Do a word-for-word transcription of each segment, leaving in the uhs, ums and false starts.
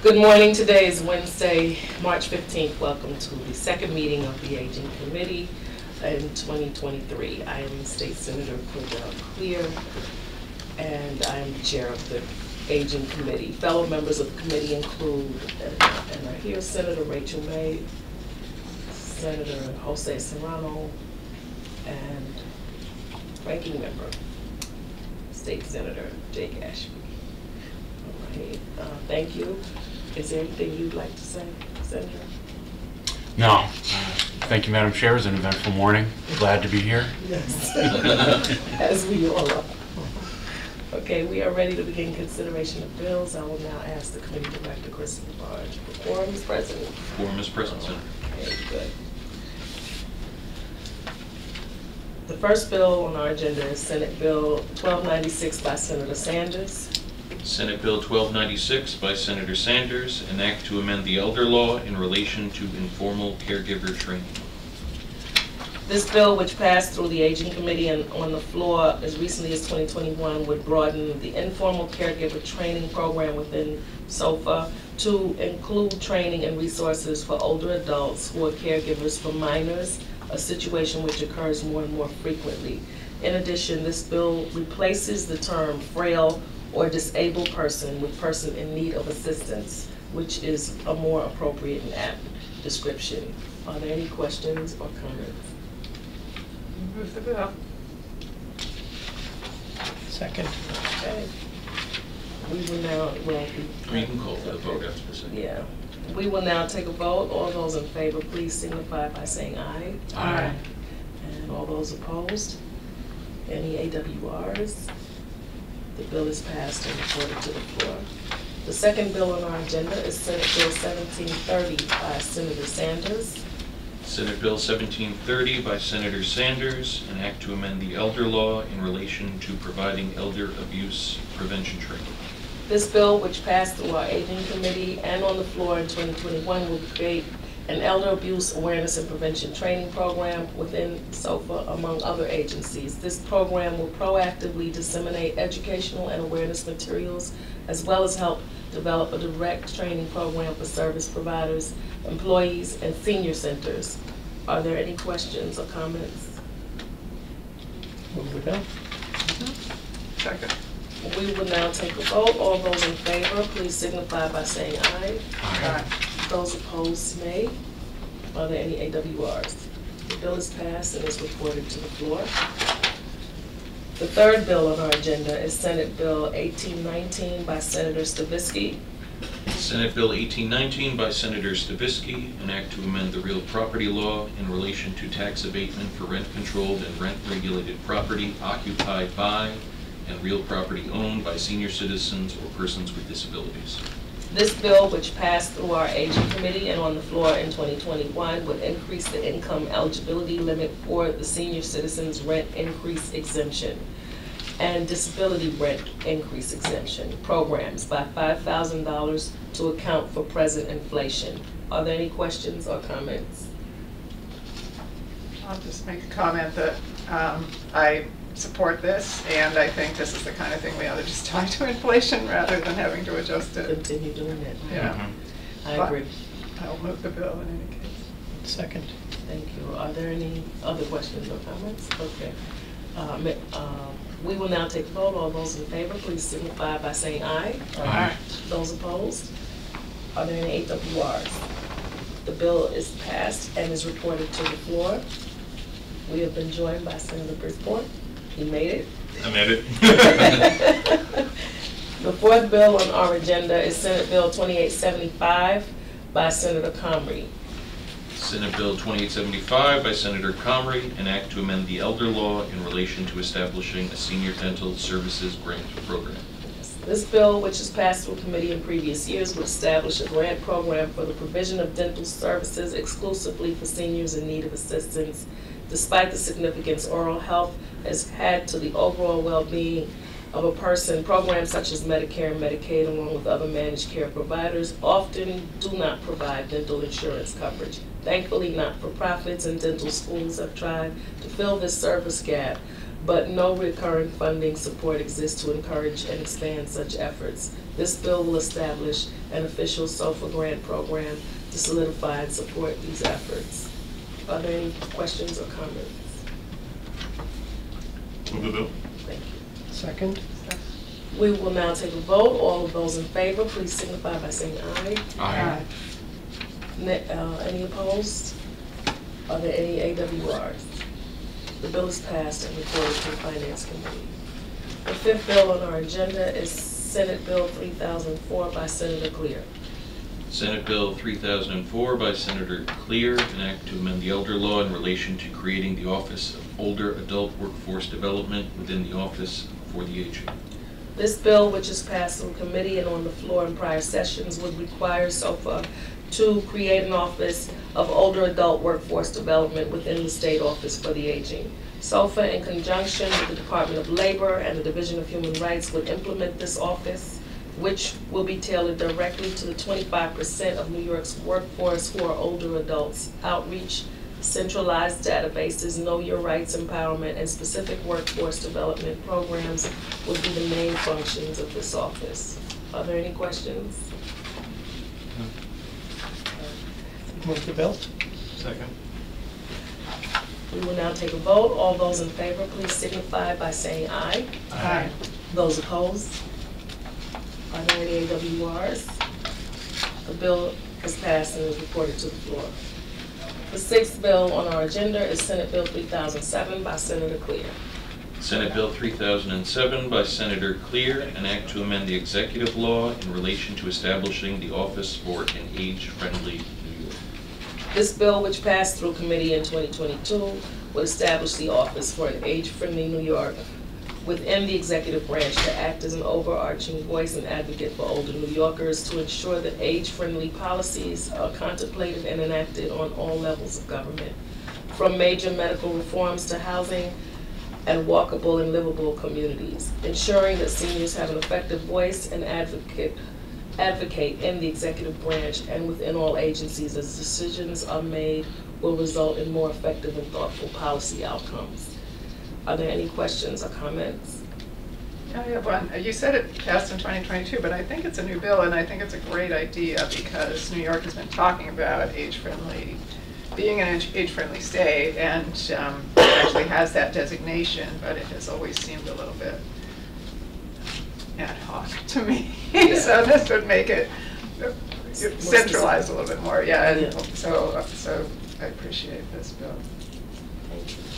Good morning. Today is Wednesday, March fifteenth. Welcome to the second meeting of the Aging Committee in twenty twenty-three. I am State Senator Cordell Clear, and I am the chair of the Aging Committee. Fellow members of the committee include, and, and are here, Senator Rachel May, Senator Jose Serrano, and Ranking Member, State Senator Jake Ashby. All right. Uh, thank you. Is there anything you'd like to say, Senator? No. Uh, thank you, Madam Chair. It was an eventful morning. Glad to be here. Yes. As we all are. Okay, we are ready to begin consideration of bills. I will now ask the Committee Director, Kristen Barge. The quorum is present. Quorum is present, Senator. Okay, good. The first bill on our agenda is Senate Bill twelve ninety-six by Senator Sanders. Senate Bill twelve ninety-six by Senator Sanders, an act to amend the elder law in relation to informal caregiver training. This bill, which passed through the Aging Committee and on the floor as recently as twenty twenty-one, would broaden the informal caregiver training program within SOFA to include training and resources for older adults who are caregivers for minors, a situation which occurs more and more frequently. In addition, this bill replaces the term frail or disabled person with person in need of assistance, which is a more appropriate and apt description. Are there any questions or comments? Move the bill. Second. Okay. We will now, well, Or you can call for the vote after the second. yeah. We will now take a vote. All those in favor, please signify by saying aye. Aye. And all those opposed? Any A W Rs? The bill is passed and reported to the floor. The second bill on our agenda is Senate Bill seventeen thirty by Senator Sanders. Senate Bill seventeen thirty by Senator Sanders, an act to amend the elder law in relation to providing elder abuse prevention training. This bill, which passed through our Aging Committee and on the floor in twenty twenty-one, will create an elder abuse awareness and prevention training program within SOFA, among other agencies. This program will proactively disseminate educational and awareness materials, as well as help develop a direct training program for service providers, employees, and senior centers. Are there any questions or comments? Move the bill. Mm-hmm. Second. We will now take a vote. All those in favor, please signify by saying aye. Aye. Those opposed, nay. Are there any A W Rs? The bill is passed and is reported to the floor. The third bill on our agenda is Senate Bill eighteen nineteen by Senator Stavisky. Senate Bill eighteen nineteen by Senator Stavisky, an act to amend the real property law in relation to tax abatement for rent-controlled and rent-regulated property occupied by and real property owned by senior citizens or persons with disabilities. This bill, which passed through our Aging Committee and on the floor in twenty twenty-one, would increase the income eligibility limit for the senior citizens rent increase exemption and disability rent increase exemption programs by five thousand dollars to account for present inflation. Are there any questions or comments? I'll just make a comment that um, I support this, and I think this is the kind of thing we ought to just tie to inflation rather than having to adjust it. Continue doing it. Yeah. Mm-hmm. I But agree. I'll move the bill in any case. Second. Thank you. Are there any other questions or comments? Okay. Um, uh, we will now take a vote. All those in favor, please signify by saying aye. Aye. Those opposed? Are there any A W Rs? The bill is passed and is reported to the floor. We have been joined by Senator Brisbois. He made it. I made it. The fourth bill on our agenda is Senate Bill twenty-eight seventy-five by Senator Comrie. Senate Bill twenty-eight seventy-five by Senator Comrie, an act to amend the elder law in relation to establishing a senior dental services grant program. This bill, which has passed through committee in previous years, would establish a grant program for the provision of dental services exclusively for seniors in need of assistance. Despite the significance oral health has had to the overall well-being of a person, programs such as Medicare and Medicaid, along with other managed care providers, often do not provide dental insurance coverage. Thankfully, not-for-profits and dental schools have tried to fill this service gap but no recurring funding support exists to encourage and expand such efforts. This bill will establish an official SOFA grant program to solidify and support these efforts. Are there any questions or comments? Move the bill. Thank you. Second. We will now take a vote. All of those in favor, please signify by saying aye. Aye. Ne- uh, Any opposed? Are there any A W Rs? The bill is passed and reported to the Finance Committee. The fifth bill on our agenda is Senate Bill three thousand four by Senator Clear. Senate Bill three thousand four by Senator Clear, an act to amend the elder law in relation to creating the Office of Older Adult Workforce Development within the Office for the Aging. This bill, which is passed through committee and on the floor in prior sessions, would require SOFA to create an Office of Older Adult Workforce Development within the State Office for the Aging. SOFA, in conjunction with the Department of Labor and the Division of Human Rights, would implement this office, which will be tailored directly to the twenty-five percent of New York's workforce who are older adults. Outreach, centralized databases, know your rights empowerment, and specific workforce development programs would be the main functions of this office. Are there any questions? Move the bill. Second. We will now take a vote. All those in favor, please signify by saying aye. Aye. Those opposed? Are there any A W Rs? The bill is passed and is reported to the floor. The sixth bill on our agenda is Senate Bill three thousand seven by Senator Clear. Senate Bill three thousand seven by Senator Clear, an act to amend the executive law in relation to establishing the Office for an Age-Friendly New York. This bill, which passed through committee in twenty twenty-two, would establish the Office for an Age-Friendly New York within the executive branch to act as an overarching voice and advocate for older New Yorkers to ensure that age-friendly policies are contemplated and enacted on all levels of government, from major medical reforms to housing and walkable and livable communities, ensuring that seniors have an effective voice and advocate advocate in the executive branch and within all agencies as decisions are made will result in more effective and thoughtful policy outcomes. Are there any questions or comments? I have one. You said it passed in twenty twenty-two, but I think it's a new bill, and I think it's a great idea because New York has been talking about age-friendly, being an age- age-friendly state, and um, it actually has that designation, but it has always seemed a little bit ad hoc to me. Yeah. So this would make it More centralized a little bit more. Yeah, and Yeah. so so I appreciate this bill. Thank you.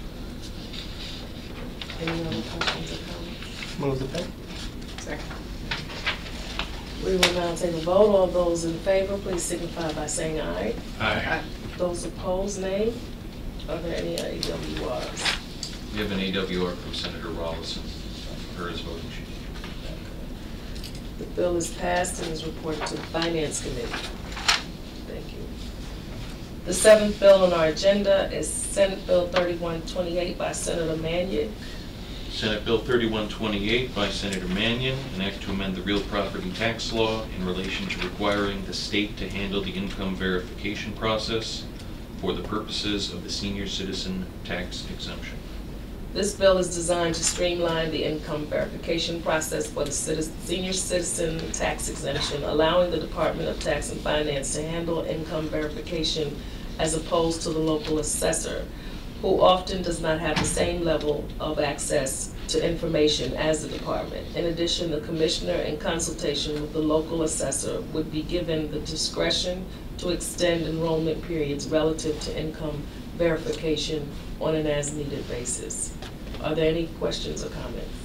Any other questions or comments? Move the bill. Second. We will now take a vote. All those in favor, please signify by saying aye. Aye. Those opposed, nay. Are there any A W Rs? We have an A W R from Senator Rollison, her is voting sheet. The bill is passed and is reported to the Finance Committee. Thank you. The seventh bill on our agenda is Senate Bill thirty-one twenty-eight by Senator Mannion. Senate Bill thirty-one twenty-eight by Senator Mannion, an act to amend the real property tax law in relation to requiring the state to handle the income verification process for the purposes of the senior citizen tax exemption. This bill is designed to streamline the income verification process for the citizen, senior citizen tax exemption, allowing the Department of Tax and Finance to handle income verification as opposed to the local assessor, who often does not have the same level of access to information as the department. In addition, the commissioner, in consultation with the local assessor, would be given the discretion to extend enrollment periods relative to income verification on an as-needed basis. Are there any questions or comments?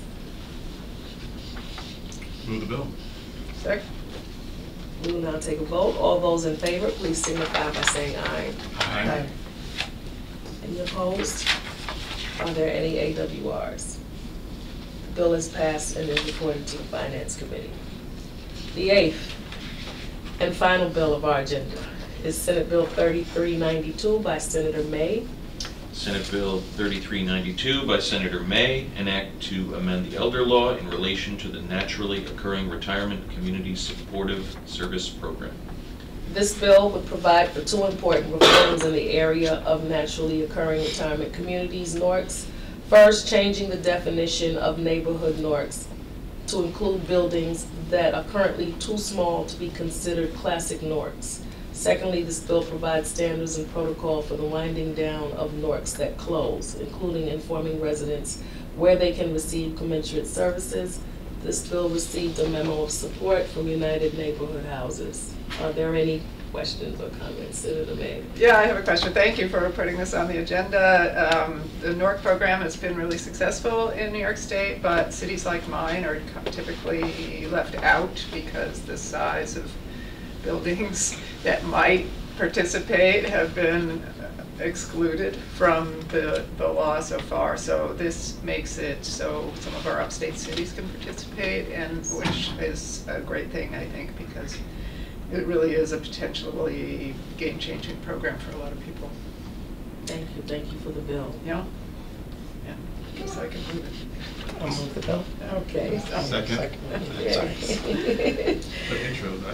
Move the bill. Second. We will now take a vote. All those in favor, please signify by saying aye. Aye. Any opposed? Are there any A W Rs? The bill is passed and is reported to the Finance Committee. The eighth and final bill of our agenda is Senate Bill thirty-three ninety-two by Senator May. Senate Bill thirty-three ninety-two by Senator May, an act to amend the elder law in relation to the naturally occurring retirement community supportive service program. This bill would provide for two important reforms in the area of naturally occurring retirement communities. N O R C's First, changing the definition of neighborhood N O R Cs to include buildings that are currently too small to be considered classic N O R Cs. Secondly, this bill provides standards and protocol for the winding down of N O R Cs that close, including informing residents where they can receive commensurate services. This bill received a memo of support from United Neighborhood Houses. Are there any questions or comments, Senator May? Yeah, I have a question. Thank you for putting this on the agenda. Um, the N O R C program has been really successful in New York State, but cities like mine are typically left out because the size of buildings that might participate have been excluded from the, the law so far. So this makes it so some of our upstate cities can participate, and which is a great thing, I think, because it really is a potentially game-changing program for a lot of people. Thank you, thank you for the bill. Yeah? Yeah, just so I can move it. I'll move the bill. Okay. Second. Okay. The intro, that.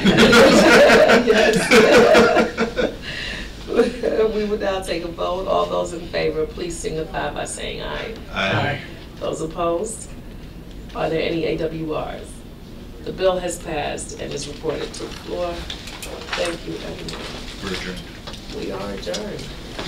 Yes. We would now take a vote. All those in favor, please signify by saying aye. Aye. Those opposed? Are there any A W Rs? The bill has passed and is reported to the floor. Thank you, everyone. We're adjourned. We are adjourned.